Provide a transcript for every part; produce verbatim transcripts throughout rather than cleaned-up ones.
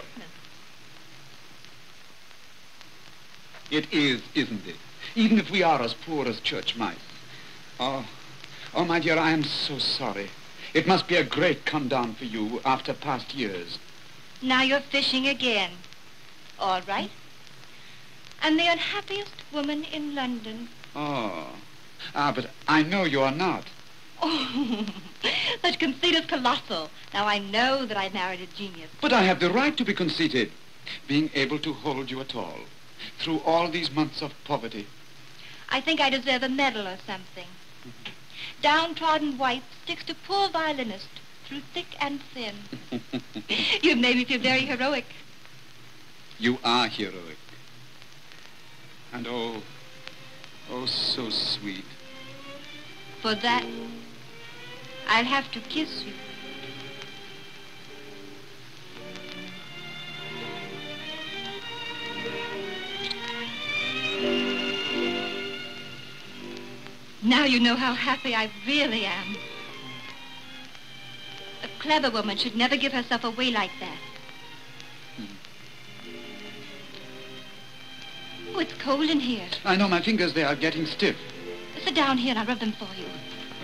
shipment. It is, isn't it? Even if we are as poor as church mice. Oh, oh, my dear, I am so sorry. It must be a great come down for you after past years. Now you're fishing again. All right. I'm the unhappiest woman in London. Oh, ah, but I know you are not. Oh, such conceit is colossal. Now I know that I married a genius. But I have the right to be conceited, being able to hold you at all, through all these months of poverty. I think I deserve a medal or something. Downtrodden wife sticks to poor violinist through thick and thin. You've made me feel very heroic. You are heroic. And oh, oh, so sweet. For that, I'll have to kiss you. Now you know how happy I really am. A clever woman should never give herself away like that. Hmm. Oh, it's cold in here. I know, my fingers, they are getting stiff. Sit down here and I'll rub them for you.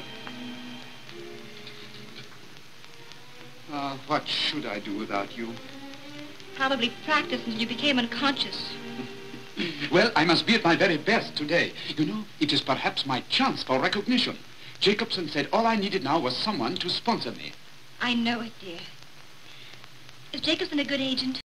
Ah, uh, what should I do without you? Probably practice until you became unconscious. Well, I must be at my very best today. You know, it is perhaps my chance for recognition. Jacobson said all I needed now was someone to sponsor me. I know it, dear. Is Jacobson a good agent?